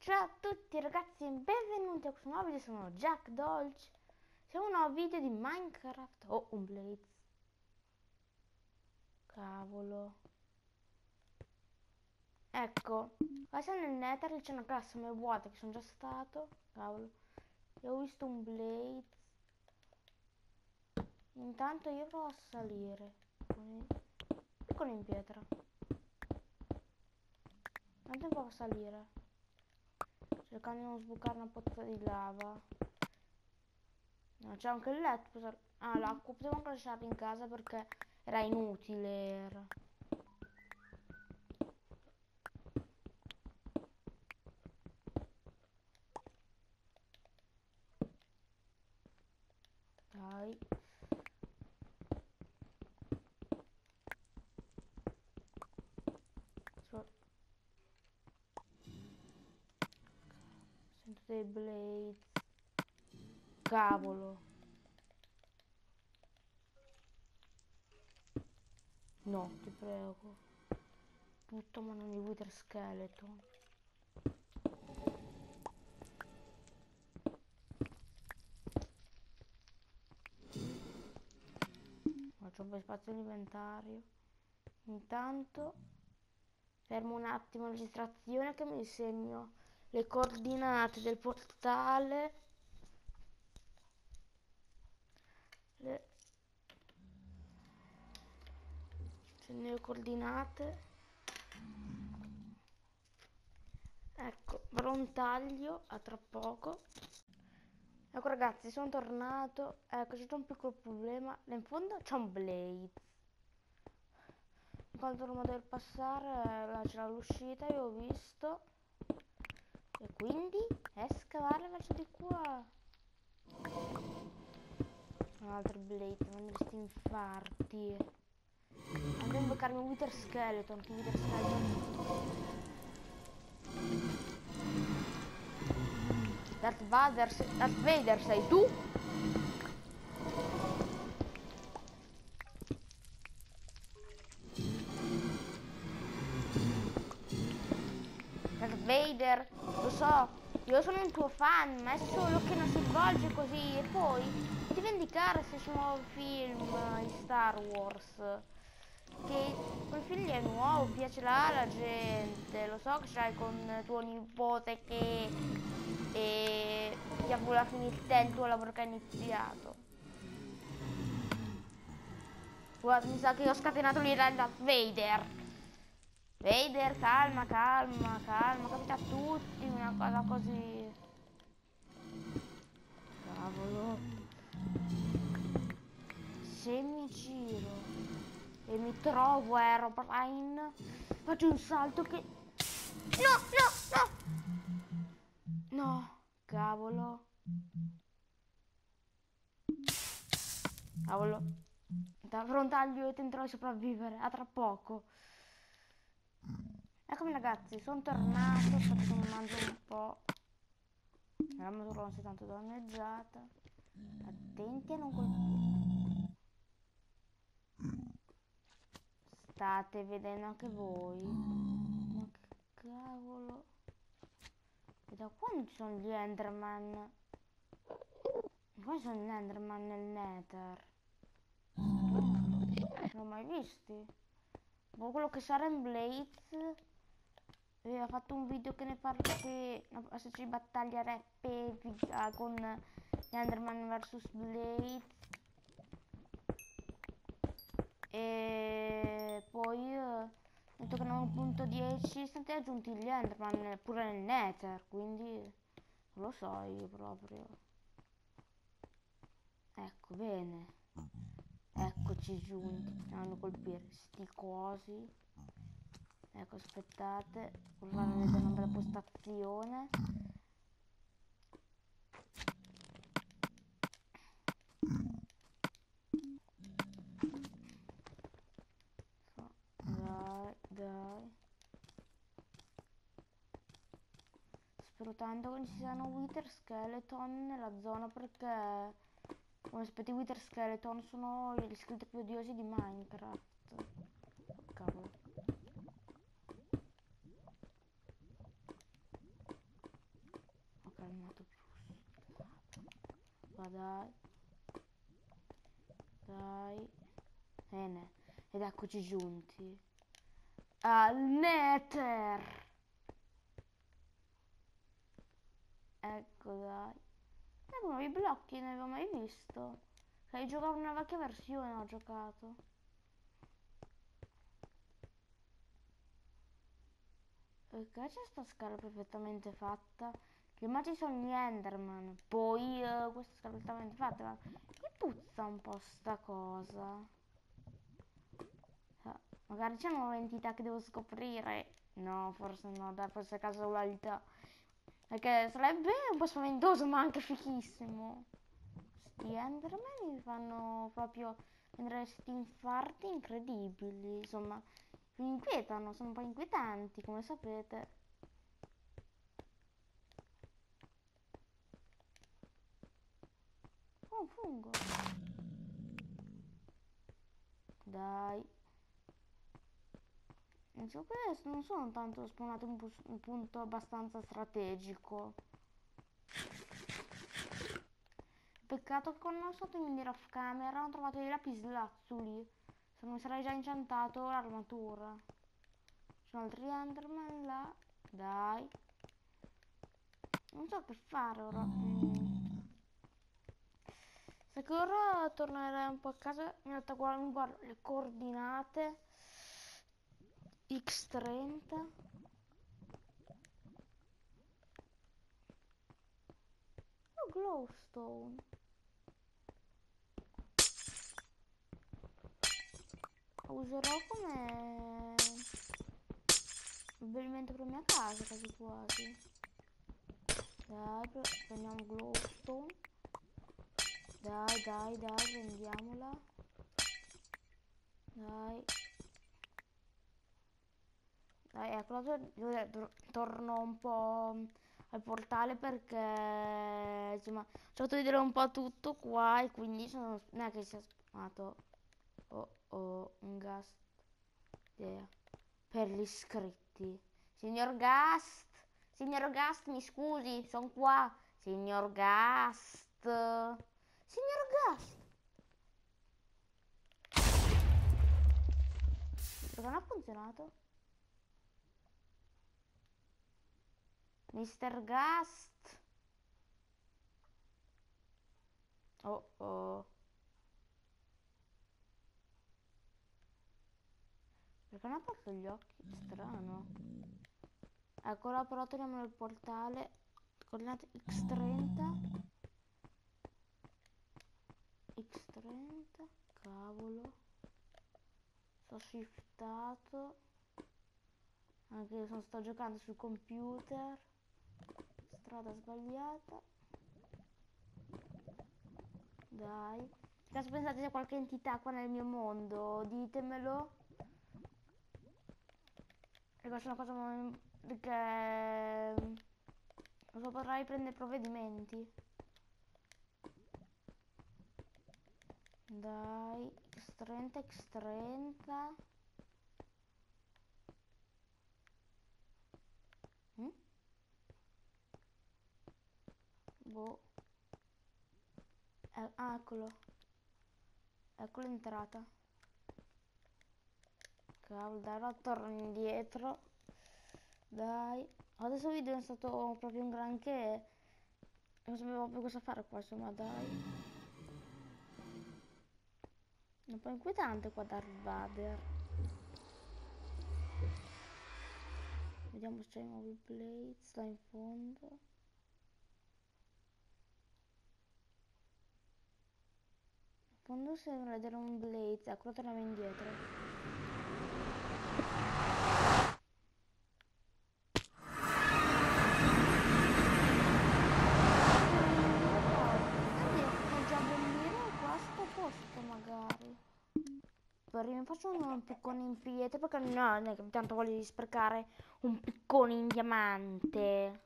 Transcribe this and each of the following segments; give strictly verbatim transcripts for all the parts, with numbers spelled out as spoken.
Ciao a tutti ragazzi e benvenuti a questo nuovo video, sono Jack Dolce. Siamo in un nuovo video di Minecraft. Oh, un Blaze. Cavolo. Ecco, qua siamo nel Nether, c'è una classe mai vuota che sono già stato. Cavolo. E ho visto un Blaze. Intanto io provo a salire. Piccolo in pietra. Intanto provo a salire. Cercando di non sbucare una pozza di lava. No, c'è anche il letto. Ah, l'acqua potevo anche lasciarla in casa perché era inutile. Era. Dai. So... Sento dei blades. Cavolo. No, ti prego. Tutto ma non i wither skeleton. Faccio un po' di spazio all'inventario. Intanto fermo un attimo la registrazione che mi segno le coordinate del portale. Le... Segno le coordinate. Ecco, farò un taglio a tra poco. Ecco ragazzi, sono tornato. Ecco, c'è un piccolo problema. Là in fondo c'è un Blaze. Quando non devo passare, là c'era l'uscita, io ho visto. E quindi è scavare verso di qua. Un altro Blaze, non questi infarti. Andiamo a invocarmi un wither skeleton, che wither skeleton. Darth Vader, Darth Vader sei tu? Darth Vader, lo so, io sono un tuo fan, ma è solo che non si svolge così. E poi ti vendicare se sui nuovi film di Star Wars. Che quel film è nuovo, piacerà alla gente. Lo so che c'hai con tuo nipote che e ti augura finire il tuo lavoro che hai iniziato. Guarda, mi sa che ho scatenato l'ira da Vader. Vader, calma, calma, calma, capita a tutti una cosa così. Cavolo. Se mi giro e mi trovo Herobrine, faccio un salto che... No, no, no! No, cavolo. Cavolo. Da frontaglio e tenterò di sopravvivere. A tra poco. Eccomi ragazzi, sono tornato. Aspetta che mi mangio un po'. La motorona non si è tanto danneggiata. Attenti a non colpire. State vedendo anche voi. Ma che cavolo. E da quando ci sono gli Enderman? Qua sono gli Enderman nel Nether. Non l'ho mai visti. Boh, quello che sarà in Blaze aveva fatto un video che ne parla che una specie di battaglia rap epica con gli Enderman versus Blaze. E poi eh, detto che nel punto dieci sono stati aggiunti gli Enderman pure nel Nether, quindi non lo so io proprio. Ecco, bene. Eccoci giunti, stiamo a colpire sti cosi. Ecco, aspettate, vorrei vedere una bella postazione. Dai, dai. Spero tanto che non ci siano wither skeleton nella zona perché come sapete i wither skeleton sono gli skeleti più odiosi di Minecraft. Cavolo. Va dai. Dai. Bene. Ed eccoci giunti al Nether. Ecco dai. Eh, nuovi blocchi non avevo mai visto. Hai giocato una vecchia versione, ho giocato. Perché c'è sta scala perfettamente fatta? Prima ci sono gli Enderman, poi uh, questa scala perfettamente fatta, ma mi puzza un po' sta cosa. Ah, magari c'è una nuova entità che devo scoprire. No, forse no, dai, forse è casualità. Perché sarebbe un po' spaventoso, ma anche fichissimo. Sti Enderman mi fanno proprio prendere sti infarti incredibili. Insomma, mi inquietano, sono un po' inquietanti, come sapete. Oh, un fungo. Dai. Non so, questo non sono tanto spawnato in un punto abbastanza strategico. Peccato che quando sono stato in mira off camera ho trovato dei lapislazzuli. Se non mi sarei già incantato l'armatura. Ci sono altri Enderman là. Dai. Non so che fare ora. Mm. Sai che ora tornerei un po' a casa. In realtà guardo, guardo le coordinate. X trenta. Oh, glowstone. Lo userò come abbellimento per la mia casa, quasi quasi. Dai, prendiamo glowstone. Dai, dai, dai, prendiamola. Dai. Dai, ecco, adesso torno un po' al portale perché insomma ho cercato di vedere un po' tutto qua e quindi sono, non è che sia spawnato. Oh oh, un gas idea per gli iscritti. Signor Gast, signor Gast, mi scusi, sono qua. Signor Gast, signor Gast. Perché non ha funzionato? mister Gast. Oh oh. Perché non ha aperto gli occhi? Strano. Ecco, ora però torniamo nel portale. Coordinate X trenta. X trenta. Cavolo. Sto shiftato. Anche io sono, sto giocando sul computer. Strada sbagliata. Dai. Caso pensate c'è qualche entità qua nel mio mondo, ditemelo. E questa è una cosa che non so, potrai prendere provvedimenti. Dai, X trenta, X trenta. Mm? Boh. Eh, ah, eccolo. Ecco l'entrata. Cavolo, dai, ora torno indietro. Dai. Adesso il video è stato proprio un granché. Non sapevo più cosa fare qua, insomma, dai. È un po' inquietante qua Darth Vader. Vediamo se c'è i nuovi blades là in fondo. In fondo sembra vedere un blaze. Ecco, torniamo indietro. Mi faccio un piccone in pietra perché no, non è che tanto voglio sprecare un piccone in diamante.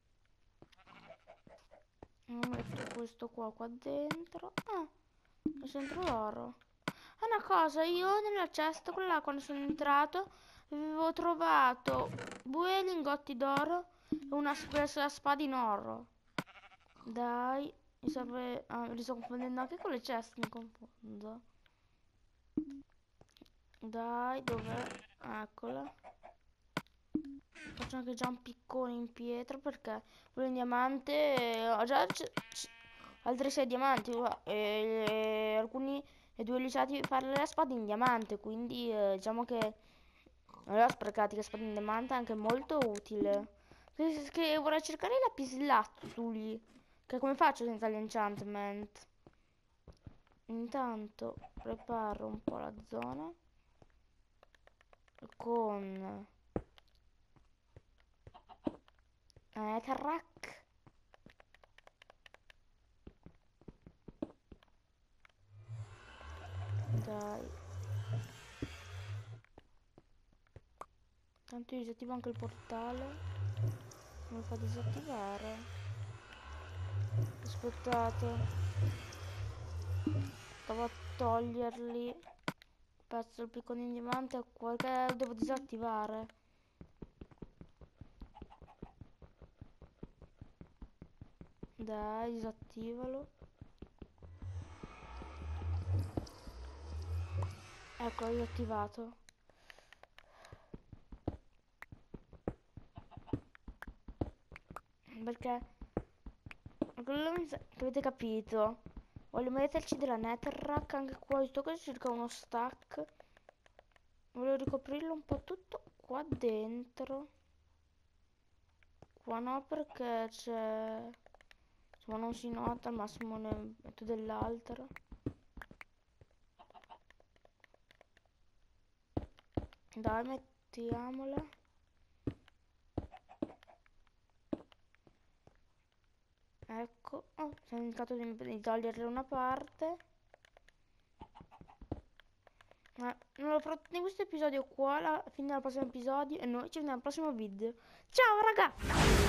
Metto questo qua qua dentro. Ah, è sempre l'oro. È una cosa, io nella cesta, quella quando sono entrato, avevo trovato due lingotti d'oro e una spesa spada in oro. Dai, Mi serve... Ah, li sto confondendo anche con le chest, mi confondo. Dai, dov'è? Eccola. Faccio anche già un piccone in pietra perché quello in diamante... eh, Ho già c- c- altri sei diamanti qua, e, e alcuni e due licenziati per fare le spade in diamante, quindi eh, diciamo che non le ho sprecati, che spada in diamante è anche molto utile. Che, che vorrei cercare i lapislazzuli, che come faccio senza l'enchantment? Intanto preparo un po' la zona con Netherrack. Dai. Tanto io disattivo anche il portale. Non lo fa disattivare. Aspettate. Provo a toglierli. Pezzo il piccone in diamante perché devo disattivare. Dai, disattivalo. Ecco, l'ho disattivato. Perché quello mi sa che avete capito. Voglio metterci della netherrack anche qua, visto che c'è circa uno stack. Voglio ricoprirlo un po' tutto qua dentro. Qua no perché c'è... Insomma non si nota, al massimo ne metto dell'altro. Dai, mettiamola. Ecco. Oh, sono indicato di, di toglierle una parte. Ma non lo farò in questo episodio qua, alla fine del prossimo episodio, e noi ci vediamo al prossimo video. Ciao raga!